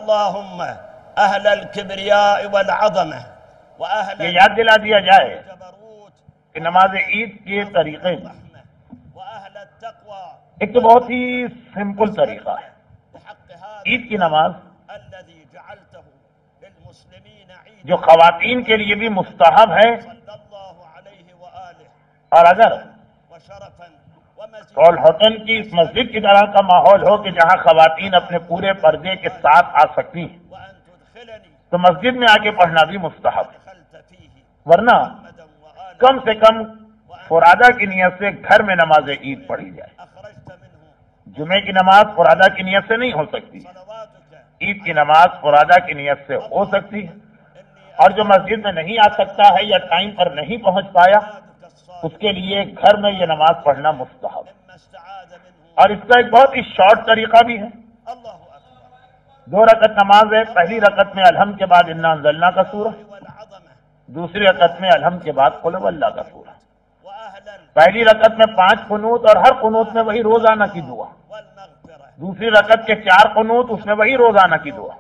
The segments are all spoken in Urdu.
اللهم اہل الکبریاء والعظمہ واہل یہ یاد دلا دیا جائے الجبروت کہ نماز عید کے طریقے واہل التقوى ایک تو بہت ہی سمپل طریقہ ہے۔ بحق هذا عید کی نماز الذي جعلته للمسلمين عيدا جو خواتین کے لیے بھی مستحب ہے، صلى الله عليه وآله اور اگر وشرفا ومزيدا کولہٹن کی اس مسجد کی طرح کا ماحول ہو کہ جہاں خواتین اپنے پورے پردے کے ساتھ آ سکتی ہیں وأن تدخلني تو مسجد میں آ کے پڑھنا بھی مستحب ہے، دخلت فيه ورنہ محمدا وآله کم سے کم فرادہ کی نیت سے گھر میں نماز عید پڑھی جائے۔ أخرجت منه جمعے کی نماز فرادہ کی نیت سے نہیں ہو سکتی، صلواتك عید کی نماز فرادہ کی نیت سے ہو سکتی ہے، إني اور جو مسجد میں نہیں آ سکتا ہے یا ٹائم پر نہیں پہنچ پایا أعادك الصالح اس کے لیے گھر میں یہ نماز پڑھنا مستحب ہے۔ مما استعاذ منه اور اس کا ایک بہت ہی شارٹ طریقہ بھی ہے، الله أكبر 2 رکعت نماز ہے، پہلی رکعت میں الحمد کے بعد انا انزلنا کا سورہ، والعظمة دوسری رکعت میں الحمد کے بعد قل واللہ کا سورہ، وأهلا پہلی رکعت میں 5 قنوت اور ہر قنوت میں وہی روزانہ کی دعا، والمغفرة دوسری رکعت کے 4 قنوت اس میں وہی روزانہ کی دعا۔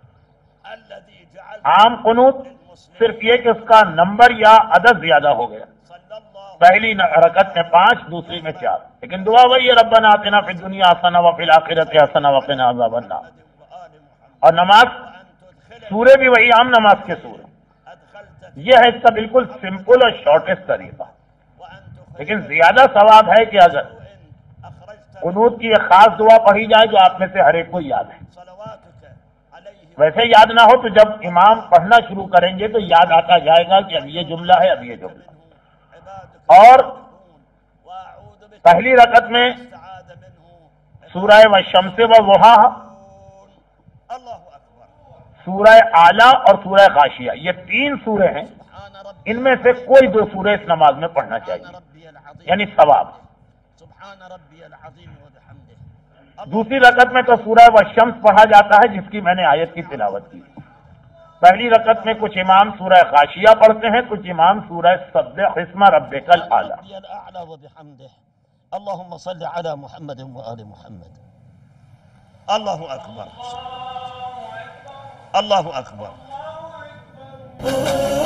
الذي جعلت عام قنوت صرف یہ کہ اس کا نمبر یا عدد زیادہ ہو گیا، صلى الله پہلی رکعت میں 5 دوسری میں 4، لیکن دعا وہی ہے ربنا آتنا فی الدنیا حسنہ وفی الآخرۃ حسنہ وقنا عذاب النار۔ وآل محمد اور نماز وأن تدخلني سورے بھی وہی عام نماز کے سورے، أدخلت یہ ہے اس کا بالکل سمپل اور شارٹیسٹ طریقہ، وأن تخرج لیکن زیادہ ثواب ہے کہ اگر أخرجت قنوت کی ایک خاص دعا پڑھی جائے جو آپ میں سے ہر ایک کو یاد ہے، صلواتك عليه ویسے یاد نہ ہو تو جب امام پڑھنا شروع کریں گے تو یاد آتا جائے گا کہ اب یہ جملہ ہے، اب یہ جملہ۔ عبادك اور وأعوذ بك پہلی رکعت میں استعاذ منه سورہ والشمس وضحاہا، الله أكبر سورہ اعلیٰ اور سورہ غاشیہ، یہ 3 سورے ہیں، سبحان ربي ان میں سے کوئی 2 سورے اس نماز میں پڑھنا چاہیے، سبحان ربي العظيم یعنی ثواب۔ سبحان ربي العظيم وبحمده دوسری رکعت میں تو سورہ والشمس پڑھا جاتا ہے جس کی میں نے آیت کی تلاوت کی، پہلی رکعت میں کچھ امام سورہ غاشیہ پڑھتے ہیں، کچھ امام سورہ سبح اسم ربک الاعلی۔ ربي الأعلى وبحمده اللهم صل على محمد وآل محمد الله أكبر الله أكبر